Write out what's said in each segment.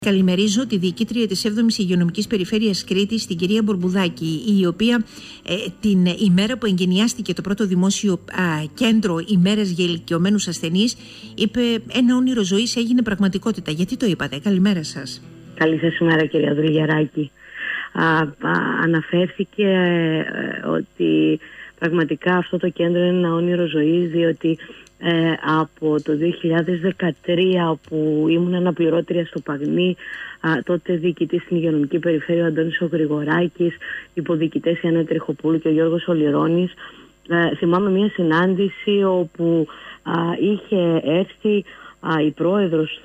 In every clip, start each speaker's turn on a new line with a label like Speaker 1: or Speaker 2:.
Speaker 1: Καλημερίζω τη διοικήτρια της 7ης Υγειονομικής Περιφέρειας Κρήτης, την κυρία Μπορμπουδάκη, η οποία την ημέρα που εγκαινιάστηκε το πρώτο δημόσιο κέντρο ημέρας για ηλικιωμένους ασθενείς, είπε ένα όνειρο ζωής έγινε πραγματικότητα. Γιατί το είπατε? Καλημέρα σας.
Speaker 2: Καλή σας ημέρα, κυρία Δουλγεράκη. Αναφέρθηκε ότι πραγματικά αυτό το κέντρο είναι ένα όνειρο ζωής, διότι από το 2013 που ήμουν αναπληρώτρια στο Παγνί, τότε διοικητής στην Υγειονομική Περιφέρεια ο Αντώνης ο Γρηγοράκης, υποδιοικητές η Άννα Τριχοπούλου και ο Γιώργος Ολυρώνης, θυμάμαι μια συνάντηση όπου είχε έρθει η πρόεδρος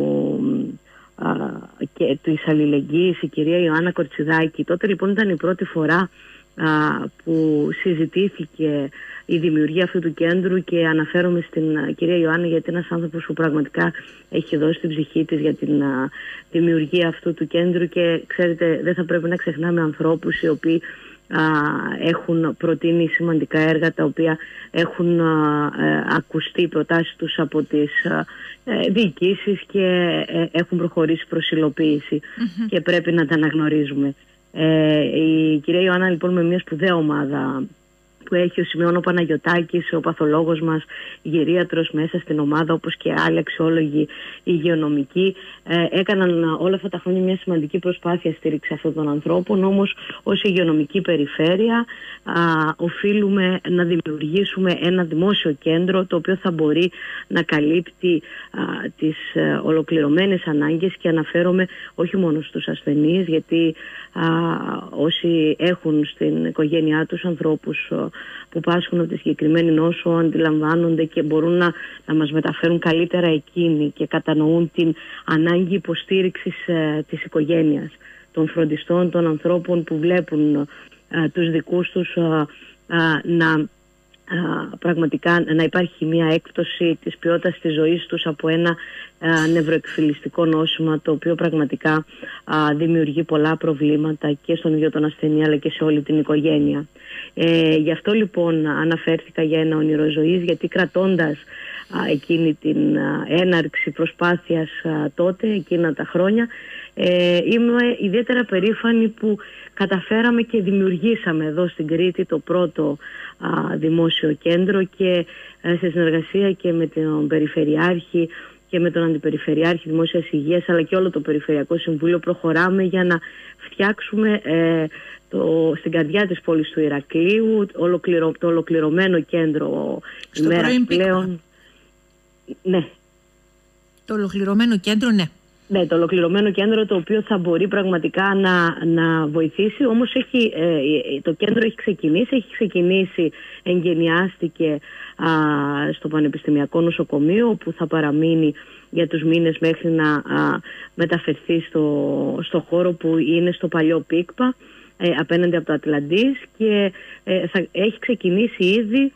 Speaker 2: και της Αλληλεγγύης, η κυρία Ιωάννα Κορτσιδάκη. Τότε λοιπόν ήταν η πρώτη φορά που συζητήθηκε η δημιουργία αυτού του κέντρου, και αναφέρομαι στην κυρία Ιωάννα γιατί είναι ένας άνθρωπος που πραγματικά έχει δώσει την ψυχή της για την δημιουργία αυτού του κέντρου, και ξέρετε, δεν θα πρέπει να ξεχνάμε ανθρώπους οι οποίοι έχουν προτείνει σημαντικά έργα, τα οποία έχουν ακουστεί οι προτάσεις τους από τις διοικήσεις και έχουν προχωρήσει προς υλοποίηση και πρέπει να τα αναγνωρίζουμε. Η κυρία Ιωάννα λοιπόν, με μια σπουδαία ομάδα που έχει ο Σημειώνο Παναγιωτάκης, ο παθολόγος μας, γερίατρος μέσα στην ομάδα, όπως και άλλοι αξιόλογοι υγειονομικοί, έκαναν όλα αυτά τα χρόνια μια σημαντική προσπάθεια στήριξη αυτών των ανθρώπων. Όμως ως υγειονομική περιφέρεια οφείλουμε να δημιουργήσουμε ένα δημόσιο κέντρο, το οποίο θα μπορεί να καλύπτει τις ολοκληρωμένες ανάγκες, και αναφέρομαι όχι μόνο στους ασθενείς, γιατί όσοι έχουν στην οικογένειά τους ανθρώπους που πάσχουν από τη συγκεκριμένη νόσο αντιλαμβάνονται και μπορούν να μας μεταφέρουν καλύτερα εκείνοι και κατανοούν την ανάγκη υποστήριξης της οικογένειας, των φροντιστών, των ανθρώπων που βλέπουν τους δικούς τους πραγματικά να υπάρχει μια έκπτωση της ποιότητας της ζωής τους από ένα νευροεκφυλιστικό νόσημα, το οποίο πραγματικά δημιουργεί πολλά προβλήματα και στον ίδιο τον ασθενή αλλά και σε όλη την οικογένεια. Γι' αυτό λοιπόν αναφέρθηκα για ένα όνειρο ζωής, γιατί κρατώντας εκείνη την έναρξη προσπάθειας τότε, εκείνα τα χρόνια, είμαι ιδιαίτερα περήφανη που καταφέραμε και δημιουργήσαμε εδώ στην Κρήτη το πρώτο δημόσιο κέντρο, και σε συνεργασία και με τον Περιφερειάρχη και με τον Αντιπεριφερειάρχη Δημόσιας Υγείας, αλλά και όλο το Περιφερειακό Συμβούλιο, προχωράμε για να φτιάξουμε στην καρδιά της πόλης του Ηρακλείου το ολοκληρωμένο κέντρο ημέρας πλέον. Ναι. Το
Speaker 1: ολοκληρωμένο κέντρο, ναι.
Speaker 2: Ναι, το ολοκληρωμένο κέντρο, το οποίο θα μπορεί πραγματικά να βοηθήσει. Όμως το κέντρο έχει ξεκινήσει, εγκαινιάστηκε στο Πανεπιστημιακό Νοσοκομείο, που θα παραμείνει για τους μήνες μέχρι να μεταφερθεί στο χώρο που είναι στο παλιό ΠΙΚΠΑ, απέναντι από το Ατλαντής, και έχει ξεκινήσει ήδη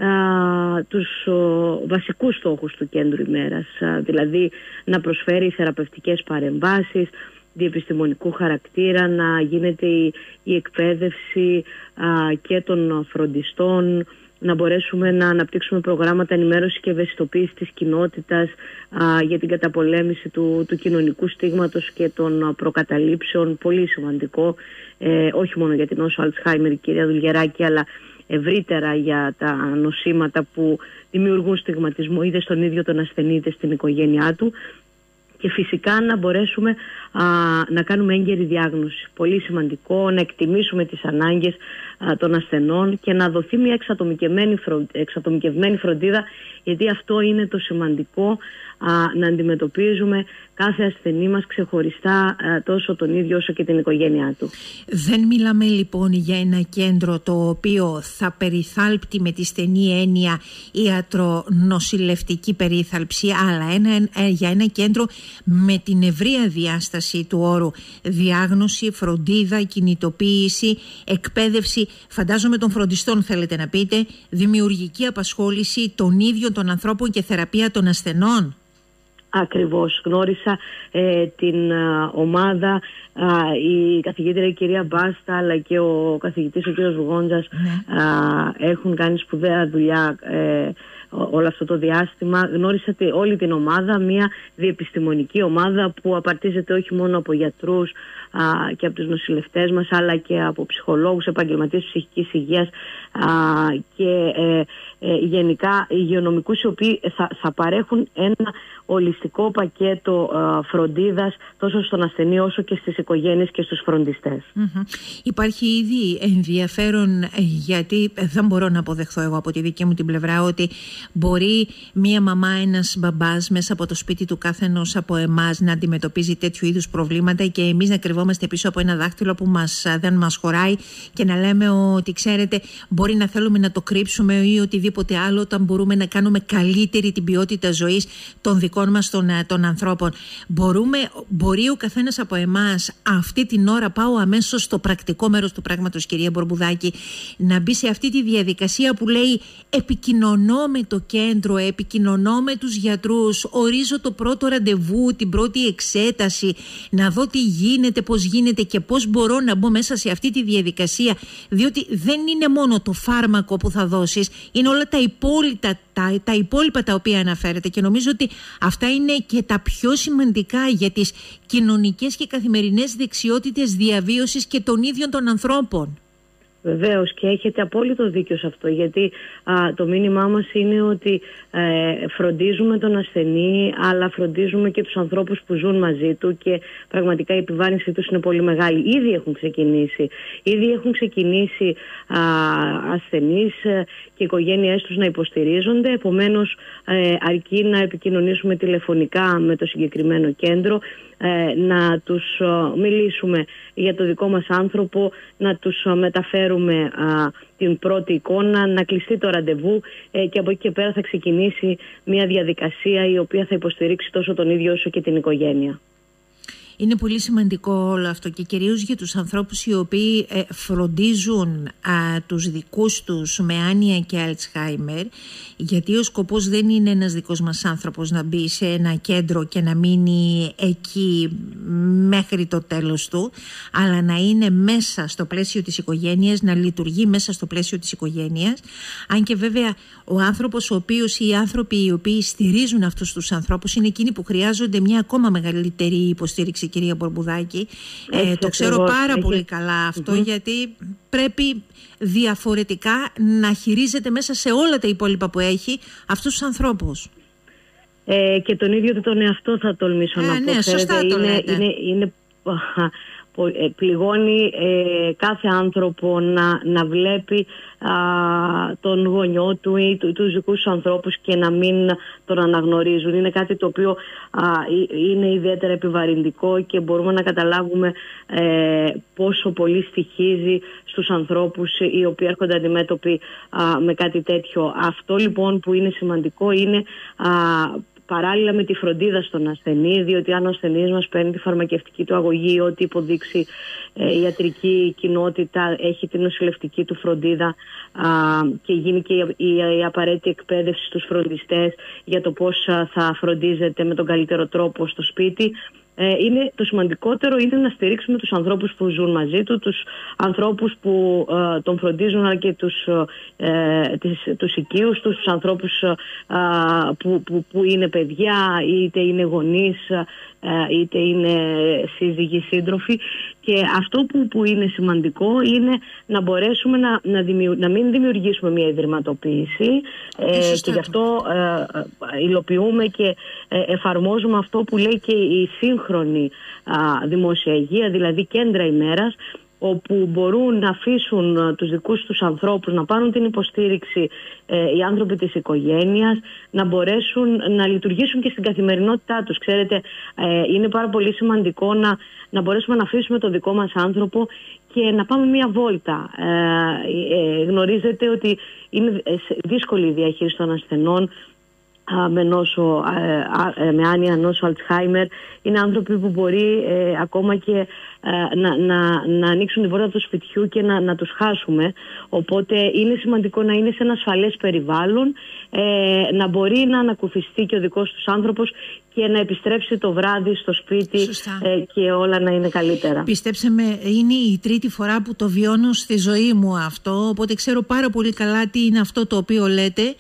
Speaker 2: τους βασικούς στόχους του κέντρου ημέρας, δηλαδή να προσφέρει θεραπευτικές παρεμβάσεις διεπιστημονικού χαρακτήρα, να γίνεται η εκπαίδευση και των φροντιστών, να μπορέσουμε να αναπτύξουμε προγράμματα ενημέρωσης και ευαισθητοποίησης της κοινότητας για την καταπολέμηση του κοινωνικού στίγματος και των προκαταλήψεων. Πολύ σημαντικό, όχι μόνο για την νόσο Αλτσχάιμερ, κυρία Δουλγεράκη, αλλά ευρύτερα για τα νοσήματα που δημιουργούν στιγματισμό είτε στον ίδιο τον ασθενή είτε στην οικογένειά του, και φυσικά να μπορέσουμε να κάνουμε έγκαιρη διάγνωση. Πολύ σημαντικό να εκτιμήσουμε τις ανάγκες των ασθενών και να δοθεί μια εξατομικευμένη φροντίδα, γιατί αυτό είναι το σημαντικό, να αντιμετωπίζουμε κάθε ασθενή μας ξεχωριστά, τόσο τον ίδιο όσο και την οικογένειά του.
Speaker 1: Δεν μιλάμε λοιπόν για ένα κέντρο το οποίο θα περιθάλπτει με τη στενή έννοια ιατρονοσηλευτική περίθαλψη, αλλά για ένα κέντρο με την ευρεία διάσταση του όρου: διάγνωση, φροντίδα, κινητοποίηση, εκπαίδευση, φαντάζομαι των φροντιστών θέλετε να πείτε, δημιουργική απασχόληση των ίδιων των ανθρώπων και θεραπεία των ασθενών.
Speaker 2: Ακριβώς. Γνώρισα την ομάδα, η καθηγήτρια η κυρία Μπάστα αλλά και ο καθηγητής ο κύριος Βουγόντζας έχουν κάνει σπουδαία δουλειά όλο αυτό το διάστημα. Γνώρισα όλη την ομάδα, μια διεπιστημονική ομάδα που απαρτίζεται όχι μόνο από γιατρούς και από τους νοσηλευτές μας, αλλά και από ψυχολόγους, επαγγελματίες ψυχικής υγείας και γενικά υγειονομικούς, οι οποίοι θα παρέχουν ένα ολιστικό πακέτο φροντίδας τόσο στον ασθενή όσο και στις οικογένειες και στους φροντιστές.
Speaker 1: Υπάρχει ήδη ενδιαφέρον, γιατί δεν μπορώ να αποδεχθώ εγώ από τη δική μου την πλευρά ότι μπορεί μία μαμά, ένας μπαμπάς μέσα από το σπίτι του καθενός από εμάς να αντιμετωπίζει τέτοιου είδους προβλήματα και εμείς να κρυβόμαστε πίσω από ένα δάχτυλο που δεν μας χωράει και να λέμε ότι μπορεί να θέλουμε να το κρύψουμε ή οτιδήποτε άλλο, όταν μπορούμε να κάνουμε καλύτερη την ποιότητα ζωής των δικών μας των ανθρώπων. Μπορεί ο καθένας από εμάς αυτή την ώρα, πάω αμέσως στο πρακτικό μέρος του πράγματος, κυρία Μπορμπουδάκη, να μπει σε αυτή τη διαδικασία που λέει επικοινωνώ με το κέντρο, επικοινωνώ με τους γιατρούς, ορίζω το πρώτο ραντεβού, την πρώτη εξέταση, να δω τι γίνεται, πώς γίνεται και πώς μπορώ να μπω μέσα σε αυτή τη διαδικασία, διότι δεν είναι μόνο το φάρμακο που θα δώσεις, είναι όλα τα υπόλοιπα τα οποία αναφέρετε, και νομίζω ότι αυτά είναι και τα πιο σημαντικά για τις κοινωνικές και καθημερινές δεξιότητες διαβίωσης και των ίδιων των ανθρώπων.
Speaker 2: Βεβαίως, και έχετε απόλυτο δίκιο σε αυτό, γιατί το μήνυμά μας είναι ότι φροντίζουμε τον ασθενή, αλλά φροντίζουμε και τους ανθρώπους που ζουν μαζί του, και πραγματικά η επιβάρυνσή τους είναι πολύ μεγάλη. Ήδη έχουν ξεκινήσει ασθενείς και οι οικογένειές τους να υποστηρίζονται, επομένως αρκεί να επικοινωνήσουμε τηλεφωνικά με το συγκεκριμένο κέντρο, να τους μιλήσουμε για το δικό μας άνθρωπο, να τους μεταφέρουμε την πρώτη εικόνα, να κλειστεί το ραντεβού και από εκεί και πέρα θα ξεκινήσει μια διαδικασία η οποία θα υποστηρίξει τόσο τον ίδιο όσο και την οικογένεια.
Speaker 1: Είναι πολύ σημαντικό όλο αυτό, και κυρίως για τους ανθρώπους οι οποίοι φροντίζουν τους δικούς τους με άνοια και Αλτσχάιμερ, γιατί ο σκοπός δεν είναι ένας δικός μας άνθρωπος να μπει σε ένα κέντρο και να μείνει εκεί μέχρι το τέλος του, αλλά να είναι μέσα στο πλαίσιο της οικογένειας, να λειτουργεί μέσα στο πλαίσιο της οικογένειας. Αν και βέβαια ο άνθρωπος ή οι άνθρωποι οι οποίοι στηρίζουν αυτούς τους ανθρώπους είναι εκείνοι που χρειάζονται μια ακόμα μεγαλύτερη υποστήριξη, κυρία Μπορμπουδάκη. Το ξέρω πάρα πολύ καλά αυτό, γιατί πρέπει διαφορετικά να χειρίζεται μέσα σε όλα τα υπόλοιπα που έχει αυτούς τους ανθρώπους.
Speaker 2: Και τον ίδιο τον εαυτό θα τολμήσω να πω.
Speaker 1: Ναι, σωστά το λέτε.
Speaker 2: Πληγώνει κάθε άνθρωπο να βλέπει τον γονιό του ή τους δικούς του ανθρώπους και να μην τον αναγνωρίζουν. Είναι κάτι το οποίο είναι ιδιαίτερα επιβαρυντικό και μπορούμε να καταλάβουμε πόσο πολύ στοιχίζει στους ανθρώπους οι οποίοι έρχονται αντιμέτωποι με κάτι τέτοιο. Αυτό λοιπόν που είναι σημαντικό είναι παράλληλα με τη φροντίδα στον ασθενή, διότι αν ο ασθενής μας παίρνει τη φαρμακευτική του αγωγή, ό,τι υποδείξει η ιατρική κοινότητα, έχει την νοσηλευτική του φροντίδα και γίνει και η απαραίτητη εκπαίδευση στους φροντιστές για το πώς θα φροντίζεται με τον καλύτερο τρόπο στο σπίτι. Το σημαντικότερο είναι να στηρίξουμε τους ανθρώπους που ζουν μαζί του, τους ανθρώπους που τον φροντίζουν, αλλά και τους οικείους τους, τους ανθρώπους που είναι παιδιά, είτε είναι γονείς, είτε είναι σύζυγοι, σύντροφοι. Και αυτό που είναι σημαντικό είναι να μπορέσουμε να μην δημιουργήσουμε μια ιδρυματοποίηση, και γι' αυτό υλοποιούμε και εφαρμόζουμε αυτό που λέει και η σύγχρονη δημόσια υγεία, δηλαδή κέντρα ημέρας, όπου μπορούν να αφήσουν τους δικούς τους ανθρώπους να πάρουν την υποστήριξη οι άνθρωποι της οικογένειας, να μπορέσουν να λειτουργήσουν και στην καθημερινότητά τους. Ξέρετε, είναι πάρα πολύ σημαντικό να μπορέσουμε να αφήσουμε τον δικό μας άνθρωπο και να πάμε μία βόλτα. Γνωρίζετε ότι είναι δύσκολη η διαχείριση των ασθενών με άνοια νόσο Αλτσχάιμερ. Είναι άνθρωποι που μπορεί ακόμα και να ανοίξουν την πόρτα του σπιτιού και να τους χάσουμε. Οπότε είναι σημαντικό να είναι σε ένα ασφαλές περιβάλλον, να μπορεί να ανακουφιστεί και ο δικός τους άνθρωπος και να επιστρέψει το βράδυ στο σπίτι και όλα να είναι καλύτερα.
Speaker 1: Πιστέψτε με, είναι η τρίτη φορά που το βιώνω στη ζωή μου αυτό, οπότε ξέρω πάρα πολύ καλά τι είναι αυτό το οποίο λέτε,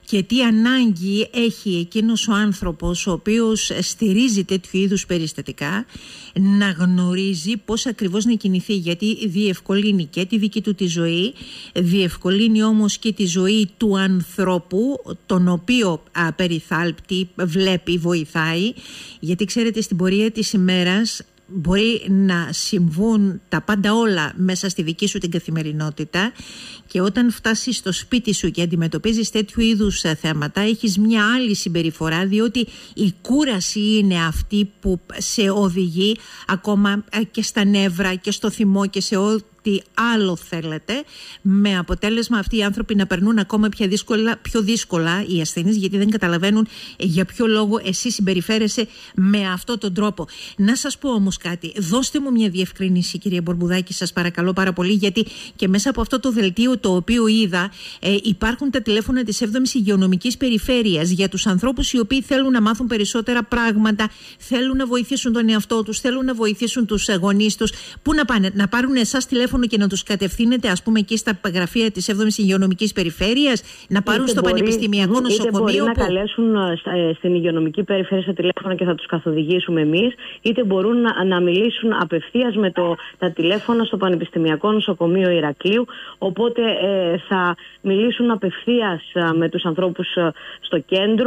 Speaker 1: και τι ανάγκη έχει εκείνος ο άνθρωπος ο οποίος στηρίζει τέτοιου είδους περιστατικά να γνωρίζει πώς ακριβώς να κινηθεί, γιατί διευκολύνει και τη δική του τη ζωή, διευκολύνει όμως και τη ζωή του ανθρώπου τον οποίο περιθάλπτει, βλέπει, βοηθάει, γιατί ξέρετε στην πορεία της ημέρας μπορεί να συμβούν τα πάντα όλα μέσα στη δική σου την καθημερινότητα και όταν φτάσεις στο σπίτι σου και αντιμετωπίζεις τέτοιου είδους θέματα έχεις μια άλλη συμπεριφορά, διότι η κούραση είναι αυτή που σε οδηγεί ακόμα και στα νεύρα και στο θυμό και σε ό,τι άλλο θέλετε, με αποτέλεσμα αυτοί οι άνθρωποι να περνούν ακόμα πιο δύσκολα οι ασθενείς, γιατί δεν καταλαβαίνουν για ποιο λόγο εσύ συμπεριφέρεσαι με αυτόν τον τρόπο. Να σας πω όμως κάτι, δώστε μου μια διευκρίνηση κυρία Μπορμπουδάκη, σας παρακαλώ πάρα πολύ, γιατί και μέσα από αυτό το δελτίο το οποίο είδα υπάρχουν τα τηλέφωνα της 7ης Υγειονομικής Περιφέρειας για τους ανθρώπους οι οποίοι θέλουν να μάθουν περισσότερα πράγματα, θέλουν να βοηθήσουν τον εαυτό τους, θέλουν να βοηθήσουν τους γονείς τους. Πού να πάνε, να πάρουν εσάς τηλέφωνο και να τους κατευθύνετε ας πούμε εκεί στα γραφεία της 7ης Υγειονομικής Περιφέρειας, να πάρουν στο Πανεπιστημιακό Νοσοκομείο?
Speaker 2: Είτε μπορεί να καλέσουν στην Υγειονομική Περιφέρεια στα τηλέφωνα και θα τους καθοδηγήσουμε εμείς, είτε μπορούν να μιλήσουν απευθείας με τα τηλέφωνα στο Πανεπιστημιακό Νοσοκομείο Ηρακλείου, οπότε μιλήσουν απευθείας με τους ανθρώπους στο κέντρο.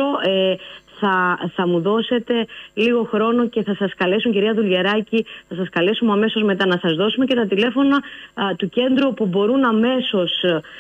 Speaker 2: Θα μου δώσετε λίγο χρόνο και θα σας καλέσουν, κυρία Δουλγεράκη, θα σας καλέσουμε αμέσως μετά, να σας δώσουμε και τα τηλέφωνα του κέντρου που μπορούν αμέσως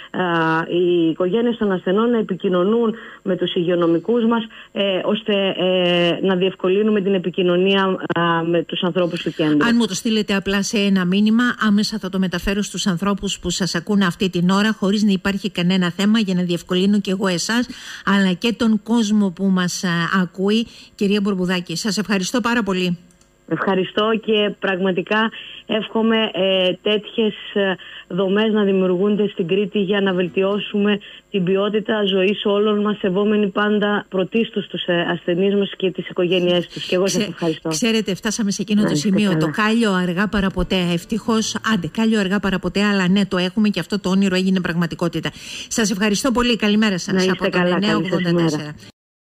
Speaker 2: οι οικογένειες των ασθενών να επικοινωνούν με τους υγειονομικούς μας ώστε να διευκολύνουμε την επικοινωνία με τους ανθρώπους του κέντρου. Αν
Speaker 1: μου το στείλετε απλά σε ένα μήνυμα, άμεσα θα το μεταφέρω στους ανθρώπους που σας ακούν αυτή την ώρα, χωρίς να υπάρχει κανένα θέμα, για να διευκολύνω και εγώ εσάς αλλά και τον κόσμο που μας ακούει. Κυρία Μπορμπουδάκη, σας ευχαριστώ πάρα πολύ.
Speaker 2: Ευχαριστώ και πραγματικά εύχομαι τέτοιες δομές να δημιουργούνται στην Κρήτη για να βελτιώσουμε την ποιότητα ζωής όλων μας, σεβόμενοι πάντα πρωτίστως τους ασθενείς μας και τις οικογένειές τους. Και εγώ σας ευχαριστώ.
Speaker 1: Ξέρετε, φτάσαμε σε εκείνο το σημείο, καλά. Το κάλιο αργά παραποτέ. Ευτυχώς, κάλιο αργά παραποτέ, αλλά ναι, το έχουμε και αυτό το όνειρο έγινε πραγματικότητα. Σας ευχαριστώ πολύ. Καλημέρα σας.
Speaker 2: Να είστε καλά, καλή σας ημέρα.